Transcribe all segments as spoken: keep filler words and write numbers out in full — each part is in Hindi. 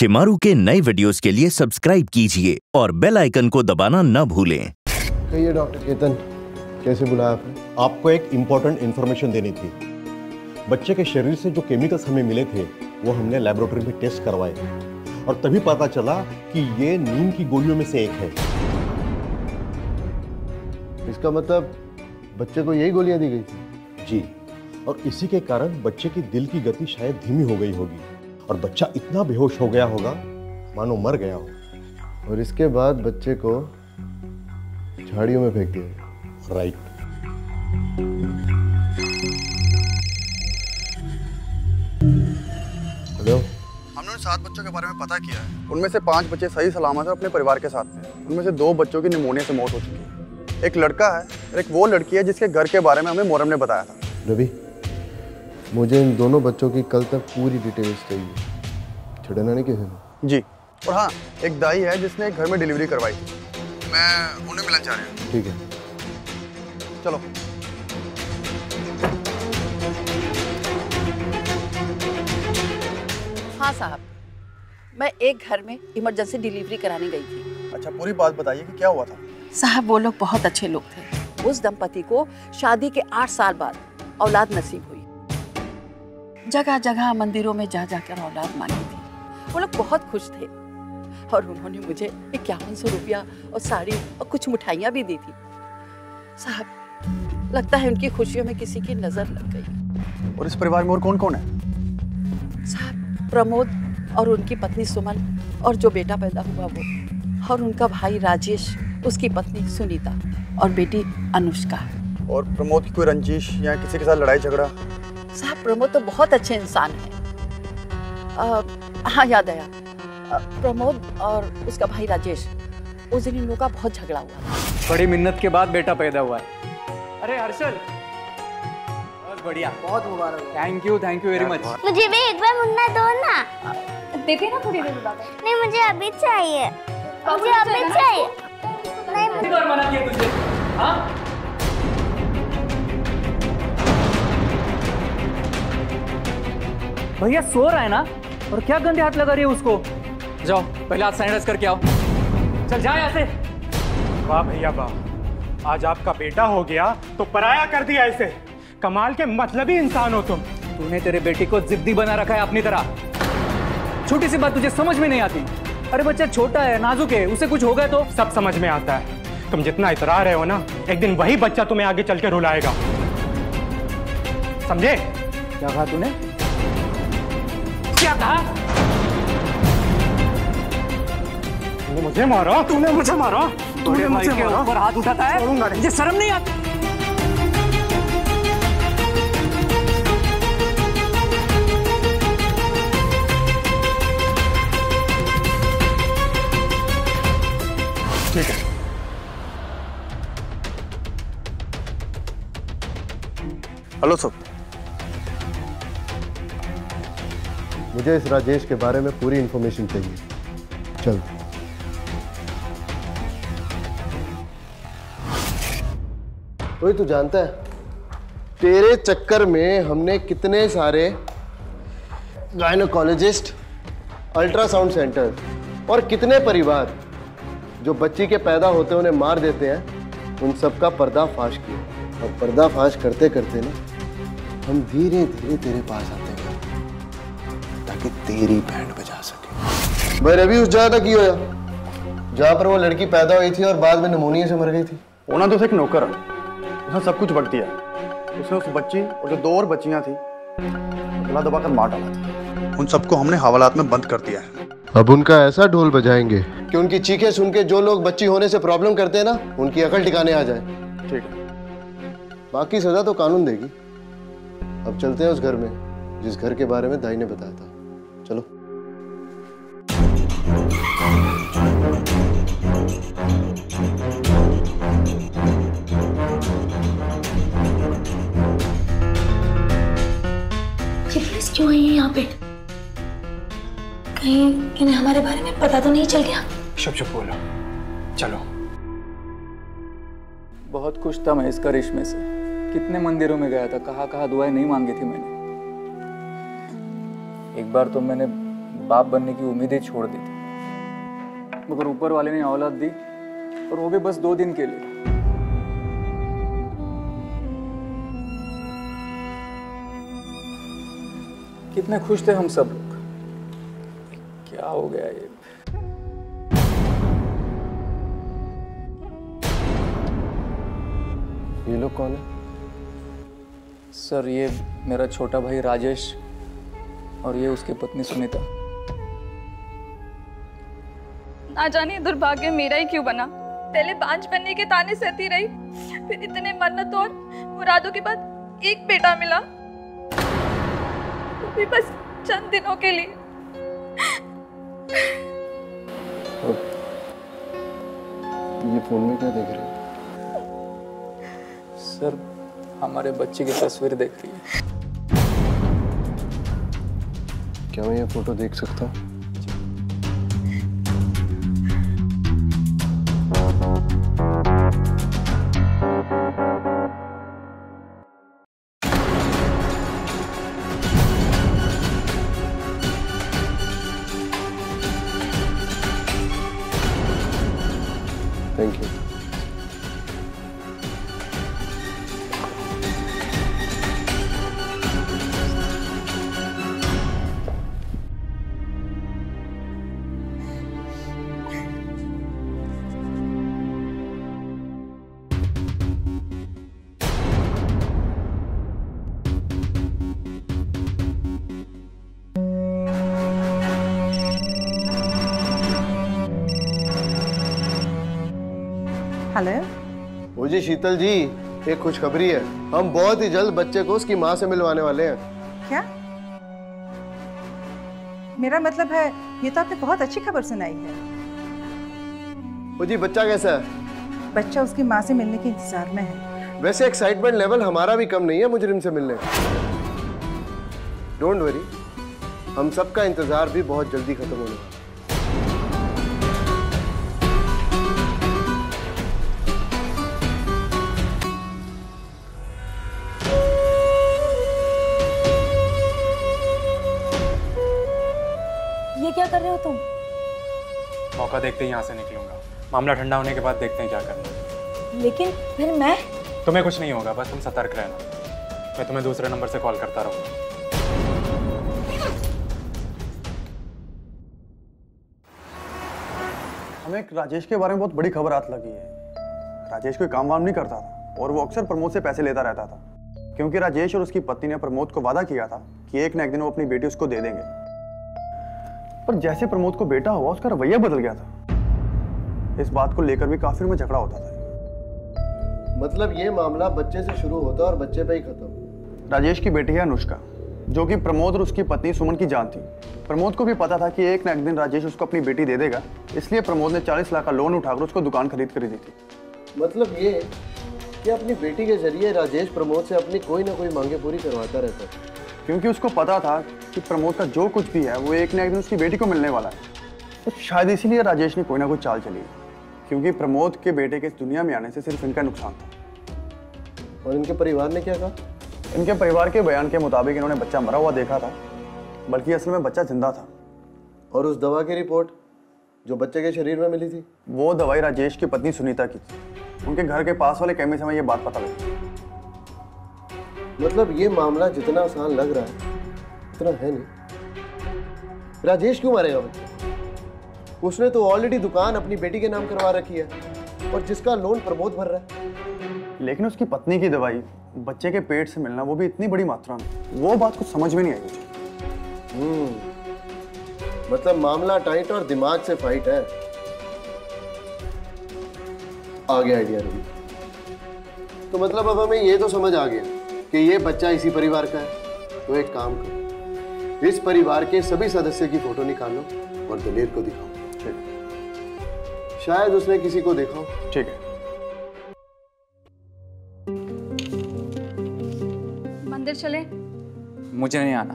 शिमारू के नए वीडियोस के लिए सब्सक्राइब कीजिए और बेल आइकन को दबाना न भूलें। कहिए डॉक्टर केतन, कैसे बुलाया आपने? आपको एक इम्पोर्टेंट इन्फॉर्मेशन देनी थी। बच्चे के शरीर से जो केमिकल्स हमें मिले थे वो हमने लेबोरेटरी में टेस्ट करवाए और तभी पता चला कि ये नींद की गोलियों में से एक है। इसका मतलब बच्चे को यही गोलियां दी गई थी? जी, और इसी के कारण बच्चे की दिल की गति शायद धीमी हो गई होगी और बच्चा इतना बेहोश हो गया होगा मानो मर गया हो। और इसके बाद बच्चे को झाड़ियों में फेंक दिया। राइट। हेलो, हमने उन सात बच्चों के बारे में पता किया है। उनमें से पांच बच्चे सही सलामत हैं अपने परिवार के साथ में। उनमें से दो बच्चों की निमोनिया से मौत हो चुकी है। एक लड़का है और एक वो लड़की है जिसके घर के बारे में हमें मोहर्रम ने बताया था। रवि, मुझे इन दोनों बच्चों की कल तक पूरी डिटेल्स चाहिए। छड़ना नहीं किसी ने? जी, और हाँ, एक दाई है जिसने एक घर में डिलीवरी करवाई थी। मैं उन्हें मिलना चाह रही हूँ। ठीक है, चलो। हाँ साहब, मैं एक घर में इमरजेंसी डिलीवरी कराने गई थी। अच्छा, पूरी बात बताइए कि क्या हुआ था। साहब, वो लोग बहुत अच्छे लोग थे। उस दंपति को शादी के आठ साल बाद औलाद नसीब हुई। जगह जगह मंदिरों में जा जाकर औलाद मांगी थी। वो लोग बहुत खुश थे और उन्होंने मुझे इक्यावन सौ रुपया और साड़ी और कुछ मिठाइयाँ भी दी थी। साहब, लगता है उनकी खुशियों में किसी की नजर लग गई। और इस परिवार में और कौन कौन है? साहब, प्रमोद और उनकी पत्नी सुमन और जो बेटा पैदा हुआ वो, और उनका भाई राजेश, उसकी पत्नी सुनीता और बेटी अनुष्का। और प्रमोद की कोई रंजिश या किसी के साथ लड़ाई झगड़ा? साहब, प्रमोद तो बहुत अच्छे इंसान हैं। हाँ, याद आया, आ, प्रमोद और उसका भाई राजेश, उस दिन इन लोगों का बहुत झगड़ा हुआ। बड़ी मिन्नत के बाद बेटा पैदा हुआ है। अरे हर्षल, बहुत बढ़िया, बहुत मुबारक। Thank you, thank you very much. मुझे भी एक बार मुन्ना दो ना। देते ना थोड़ी देर बाद। नहीं, मुझे अभी चाहिए। मुझे अभी चाहिए। नहीं, मुझे मना किया तुझे? हाँ? भैया सो रहा है ना, और क्या गंदे हाथ लगा रही है उसको। जाओ पहले हाथ सैनिटाइज करके आओ। चल जा यहाँ से। वाह भैया वाह, आज आपका बेटा हो गया तो पराया कर दिया इसे। कमाल के मतलबी इंसान हो तुम। तूने तेरे बेटी को जिद्दी बना रखा है अपनी तरह। छोटी सी बात तुझे समझ में नहीं आती। अरे बच्चा छोटा है, नाजुक है, उसे कुछ होगा तो। सब समझ में आता है। तुम जितना इतरा रहे हो ना, एक दिन वही बच्चा तुम्हें आगे चल के रुलाएगा, समझे? क्या कहा तूने? क्या कहा? तूने मुझे मारा, तूने मुझे मारा, तूने भाई के ऊपर हाथ उठाता है? मुझे शर्म नहीं आती? ठीक है। हेलो सर, मुझे इस राजेश के बारे में पूरी इंफॉर्मेशन चाहिए। चल। कोई तू जानता है, तेरे चक्कर में हमने कितने सारे गायनोकोलॉजिस्ट, अल्ट्रासाउंड सेंटर और कितने परिवार जो बच्ची के पैदा होते उन्हें मार देते हैं, उन सब का पर्दाफाश किया। और पर्दाफाश करते करते ना हम धीरे धीरे तेरे पास आते हैं ताकि तेरी बैंड बजा सके। भाई रवि, उस जगह तक ही होया जहां पर वो लड़की पैदा हुई थी और बाद में निमोनिया से मर गई थी। ओना तो एक नौकर है, उसने सब कुछ बक दिया। उसने उस बच्ची और जो दो और बच्चियां थी गला दबाकर मार डाला था। उन सबको हमने हवालात में बंद कर दिया है। अब उनका ऐसा ढोल बजाएंगे कि उनकी चीखें सुन के जो लोग बच्ची होने से प्रॉब्लम करते हैं ना, उनकी अकल ठिकाने आ जाए। ठीक है, बाकी सजा तो कानून देगी। अब चलते हैं उस घर में जिस घर के बारे में दाई ने बताया था। चलो। पुलिस क्यों आई है यहाँ पे? कहीं इन्हें हमारे बारे में पता तो नहीं चल गया? चुप चुप बोलो, चलो। बहुत खुश था मैं इस करिश्मे से। कितने मंदिरों में गया था, कहाँ कहाँ दुआएं नहीं मांगी थी मैंने। एक बार तो मैंने बाप बनने की उम्मीद ही छोड़ दी थी, मगर ऊपर वाले ने औलाद दी, और वो भी बस दो दिन के लिए। कितने खुश थे हम सब लोग, क्या हो गया ये? ये लोग कौन है? सर ये मेरा छोटा भाई राजेश और ये उसकी पत्नी सुनीता। ना जाने दुर्भाग्य मेरा ही क्यों बना। पहले पांच बनने के ताने सहती रही, फिर इतने मन्नत और मुरादों के बाद एक बेटा मिला, वो भी बस चंद दिनों के लिए। ये फोन में क्या देख रहे हो? सर हमारे बच्चे की तस्वीर देख रही है। क्या मैं ये फोटो देख सकता हूँ? Thank you. हेलो। वो जी शीतल जी, एक खुशखबरी है। हम बहुत ही जल्द बच्चे को उसकी माँ से मिलवाने वाले हैं। क्या? मेरा मतलब है ये तो आपने बहुत अच्छी खबर सुनाई है। वो जी बच्चा कैसा है? बच्चा उसकी माँ से मिलने के इंतजार में है। वैसे एक्साइटमेंट लेवल हमारा भी कम नहीं है मुजरिम से मिलने का। डोंट वरी, हम सबका इंतजार भी बहुत जल्दी खत्म होने वाला है। ये क्या कर रहे हो तुम? मौका देखते ही यहाँ से निकलूंगा। मामला ठंडा होने के बाद देखते हैं क्या करना है। लेकिन फिर मैं? तुम्हें कुछ नहीं होगा, बस तुम सतर्क रहना। मैं तुम्हें दूसरे नंबर से कॉल करता रहूंगा। हमें एक राजेश के बारे में बहुत बड़ी खबर हाथ लगी है। राजेश कोई काम वाम नहीं करता था और वो अक्सर प्रमोद से पैसे लेता रहता था, क्योंकि राजेश और उसकी पत्नी ने प्रमोद को वादा किया था कि एक न एक दिन वो अपनी बेटी उसको दे देंगे। पर जैसे प्रमोद को बेटा हुआ, उसका रवैया बदल गया था। इस बात को लेकर भी काफी में झगड़ा होता था। मतलब ये मामला बच्चे से शुरू होता और बच्चे पे ही खत्म। राजेश की बेटी है अनुष्का, जो कि प्रमोद और उसकी पत्नी सुमन की जान थी। प्रमोद को भी पता था कि एक न एक दिन राजेश उसको अपनी बेटी दे देगा, इसलिए प्रमोद ने चालीस लाख का लोन उठाकर उसको दुकान खरीद कर दी थी। मतलब ये कि अपनी बेटी के जरिए राजेश प्रमोद से अपनी कोई ना कोई मांगे पूरी करवाता रहता है, क्योंकि उसको पता था कि प्रमोद का जो कुछ भी है वो एक न एक दिन उसकी बेटी को मिलने वाला है। तो शायद इसीलिए राजेश ने कोई ना कोई चाल चली, क्योंकि प्रमोद के बेटे के इस दुनिया में आने से सिर्फ इनका नुकसान था। और इनके परिवार ने क्या कहा? इनके परिवार के बयान के मुताबिक इन्होंने बच्चा मरा हुआ देखा था, बल्कि असल में बच्चा जिंदा था। और उस दवा की रिपोर्ट जो बच्चे के शरीर में मिली थी, वो दवाई राजेश की पत्नी सुनीता की थी। उनके घर के पास वाले केमिस्ट से हमें ये बात पता लगी। मतलब ये मामला जितना आसान लग रहा है इतना है नहीं। राजेश क्यों मारेगा बच्चे? उसने तो ऑलरेडी दुकान अपनी बेटी के नाम करवा रखी है और जिसका लोन प्रमोद भर रहा है। लेकिन उसकी पत्नी की दवाई बच्चे के पेट से मिलना, वो भी इतनी बड़ी मात्रा में, वो बात कुछ समझ में नहीं आई मुझे। हम्म मतलब मामला टाइट और दिमाग से फाइट है। आ गया आइडिया रवि। तो मतलब अब हमें ये तो समझ आ गया कि ये बच्चा इसी परिवार का है। तो एक काम करो, इस परिवार के सभी सदस्य की फोटो निकालो और दलेर को दिखाओ। ठीक, शायद उसने किसी को देखा हो। ठीक है। मंदिर चले? मुझे नहीं आना।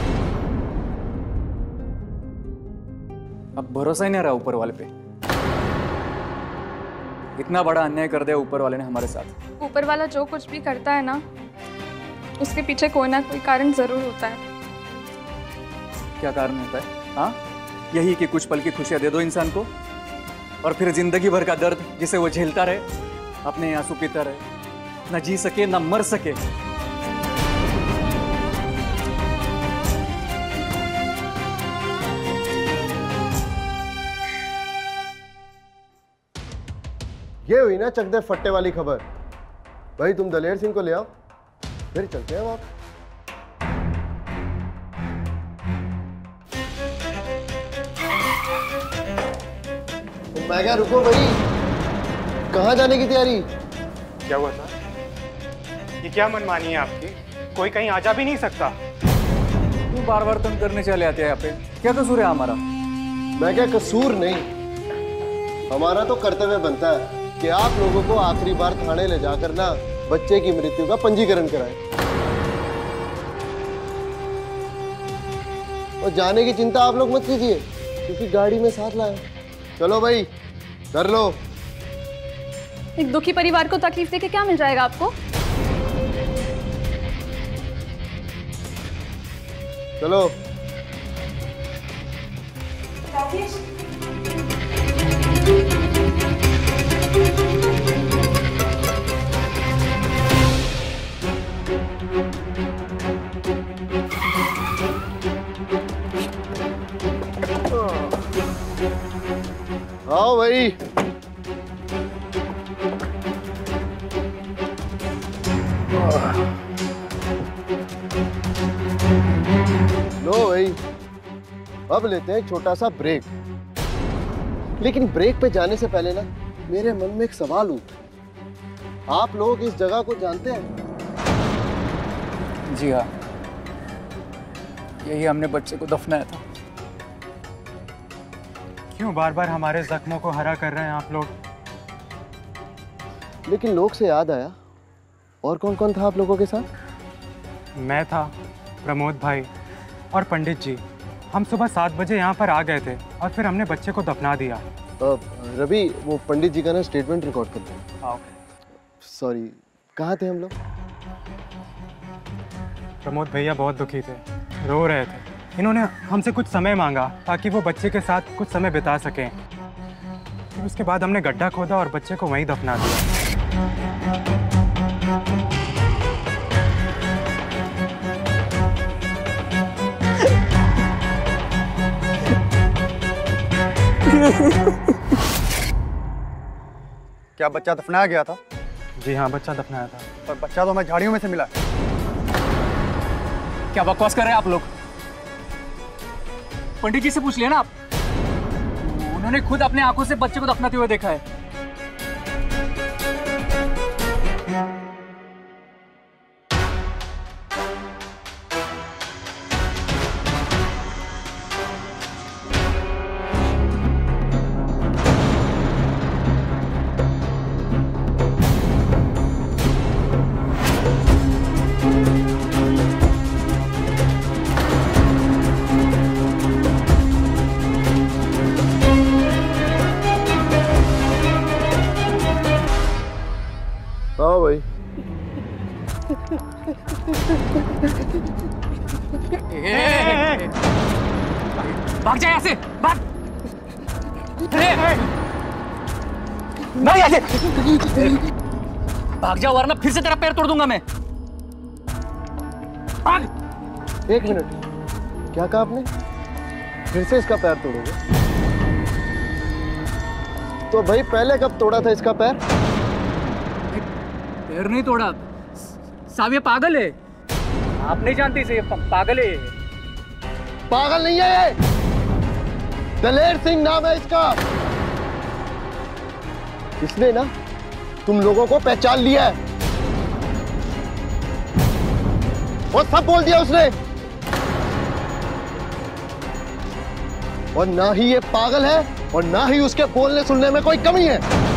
अब भरोसा ही नहीं रहा ऊपर वाले पे। इतना बड़ा अन्याय कर दिया ऊपर वाले ने हमारे साथ। ऊपर वाला जो कुछ भी करता है ना, उसके पीछे कोई ना कोई कारण जरूर होता है। क्या कारण होता है? हाँ, यही कि कुछ पल की खुशियां दे दो इंसान को और फिर जिंदगी भर का दर्द जिसे वो झेलता रहे, अपने आंसू पीता रहे, न जी सके न मर सके। ये हुई ना चक दे फट्टे वाली खबर। भाई तुम दलेर सिंह को ले आओ, फिर चलते हैं वापस। मैं क्या, रुको भाई, कहाँ जाने की तैयारी? क्या हुआ था? ये क्या मनमानी है आपकी? कोई कहीं आ जा भी नहीं सकता। तू बार बार तंग करने चले आते हैं यहाँ पे, क्या कसूर है हमारा? मैं क्या, कसूर नहीं, हमारा तो कर्तव्य बनता है कि आप लोगों को आखिरी बार थाने ले जाकर ना बच्चे की मृत्यु का पंजीकरण कराएं। और जाने की चिंता आप लोग मत कीजिए क्योंकि गाड़ी में साथ लाए। चलो भाई, कर लो। एक दुखी परिवार को तकलीफ देके क्या मिल जाएगा आपको? चलो। राजेश, आओ भाई। लो भाई, अब लेते हैं एक छोटा सा ब्रेक। लेकिन ब्रेक पे जाने से पहले ना मेरे मन में एक सवाल उठा। आप लोग इस जगह को जानते हैं? जी हाँ, यही हमने बच्चे को दफनाया था। क्यों बार बार हमारे जख्मों को हरा कर रहे हैं आप लोग? लेकिन लोग से याद आया, और कौन कौन था आप लोगों के साथ? मैं था, प्रमोद भाई और पंडित जी। हम सुबह सात बजे यहाँ पर आ गए थे और फिर हमने बच्चे को दफना दिया। रवि, वो पंडित जी का ना स्टेटमेंट रिकॉर्ड करते हैं। हाँ। सॉरी, कहाँ थे हम लोग? प्रमोद भैया बहुत दुखी थे, रो रहे थे। इन्होंने हमसे कुछ समय मांगा ताकि वो बच्चे के साथ कुछ समय बिता सकें। फिर उसके बाद हमने गड्ढा खोदा और बच्चे को वहीं दफना दिया। क्या बच्चा दफनाया गया था? जी हाँ, बच्चा दफनाया था। पर बच्चा तो हमें झाड़ियों में से मिला। क्या बकवास कर रहे हैं आप लोग? पंडित जी से पूछ लिया ना आप, उन्होंने खुद अपने आंखों से बच्चे को दफनाते हुए देखा है। हाँ भाई। भाग जा यहाँ से, भाग! नहीं ऐसे! भाग जा वरना फिर से तेरा पैर तोड़ दूंगा मैं। भाग! एक मिनट, क्या कहा आपने? फिर से इसका पैर तोड़ोगे? तो भाई पहले कब तोड़ा था इसका पैर? पैर नहीं तोड़ा, साहब ये पागल है। आप नहीं जानते इसे, ये पागल है। पागल नहीं है ये, दलेर सिंह नाम है इसका। इसने ना तुम लोगों को पहचान लिया है और सब बोल दिया उसने। और ना ही ये पागल है और ना ही उसके बोलने सुनने में कोई कमी है।